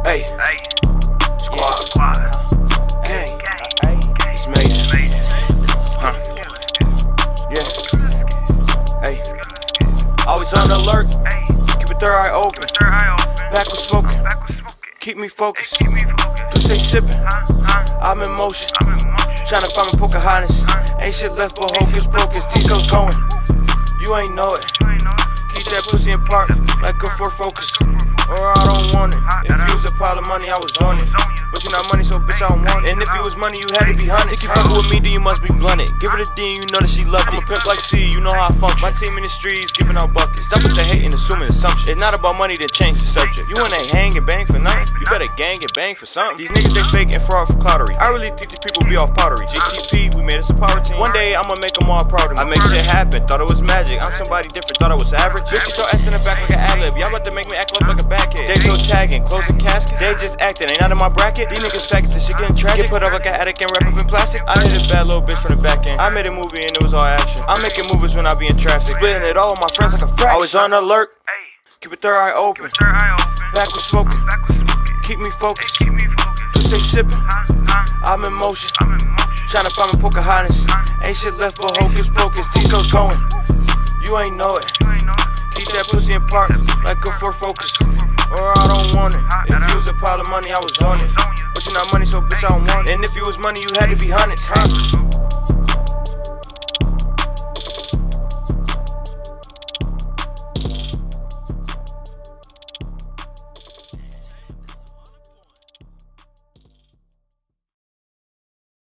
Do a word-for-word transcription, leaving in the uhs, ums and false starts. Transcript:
Hey, squad, gang, it's Mason. Huh? Yeah. Hey, always on alert. Keep a third eye open. Back with smoking. Keep me focused. Do say sipping. I'm in motion. Tryna find my Pocahontas. Ain't shit left but hocus pocus. T-So's going. You ain't know it. Keep that pussy in park like a Ford Focus. Or I don't want it. If you was a pile of money, I was on it. But you not money, so bitch, I don't want it. And if you was money, you had to be hunted. Think you fuckin' with me, then you must be blunted. Give her the D, you know that she loved it. I'm a pimp like C, you know how I function. My team in the streets, giving out buckets. Stop with the hate and assuming assumption. It's not about money, then change the subject. You wanna hang and bang for nothing? You better gang and bang for something. These niggas, they fake and fraud for cloudery. I really think these people be off powdery. G T P, we made us a power team. One day, I'ma make them all proud of me. I make shit happen, thought it was magic. I'm somebody different, thought I was average. Bitch, get your ass in the back like an ad-lib. Y'all about to make me act up like a backhead. They toe tagging, closing caskets. They just acting, ain't out of my bracket. These niggas faggots and shit getting tragic. Get put up like an addict and wrap up in plastic. I hit a bad little bitch from the back end. I made a movie and it was all action. I'm making movies when I be in traffic. Splitting it all with my friends like a fraction. Always on alert. Keep a third eye open. Back with smoking. Keep me focused. Do say sipping. I'm in motion. Tryna find my Pocahontas. Ain't shit left but hocus pocus. T-So's going. You ain't know it. Keep that pussy in park like a Ford Focus. Or I don't want it. If you was a pile of money, I was on it. But you not money, so bitch, I don't want it. And if you was money, you had to be hundreds, huh?